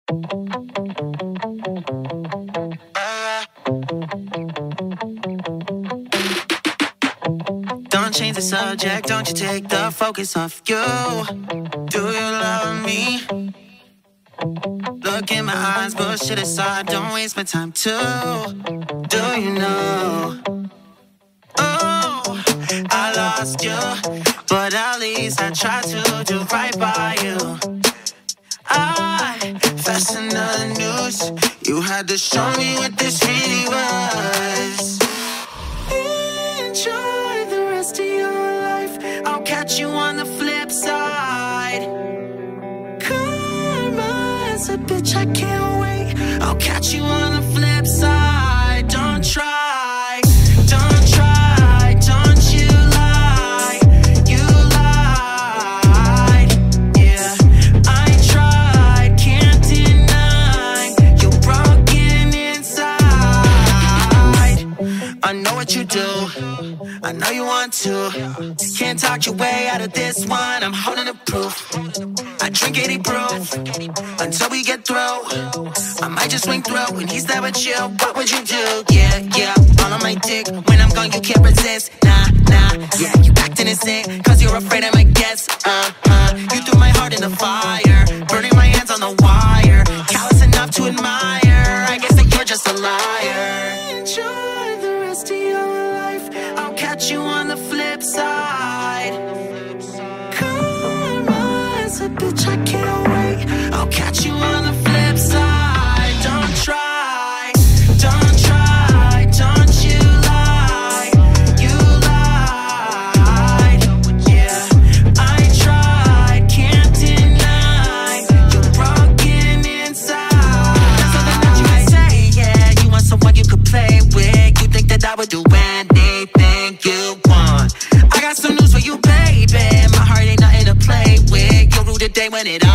Don't change the subject, don't you take the focus off you. Do you love me? Look in my eyes, bullshit aside, don't waste my time too. Do you know? Oh, I lost you, but at least I tried to do right by you. I fastened the noose, you had to show me what this really was. Enjoy the rest of your life, I'll catch you on the flip side. Karma's a bitch, I can't wait, I'll catch you on the flip side. Don't try, don't try, don't you lie, you lied. Yeah, I tried, can't deny, you're broken inside. I know what you do, I know you want to. Can't talk your way out of this one, I'm holding the proof. I drink 80 proof until we get through. I might just swing through when he's there with you. What would you do? Yeah, yeah, all on my dick. When I'm gone, you can't resist. Nah, nah, yeah, you acting insane, cause you're afraid I'm a guest. You threw my heart in the fire, burning my hands on the wire. Callous enough to admire, I guess that you're just a liar. Enjoy the rest of your life, I'll catch you on the flip side. Karma's a bitch, I can't wait, I'll catch you on the flip side. Don't try, don't try, don't you lie, you lied. Yeah, I tried, can't deny, you're broken inside. That's something that you can say, yeah, you want someone you could play with. You think that I would do anything you want. I got some news for you, baby, my heart ain't nothing to play with. You'll rue the day when it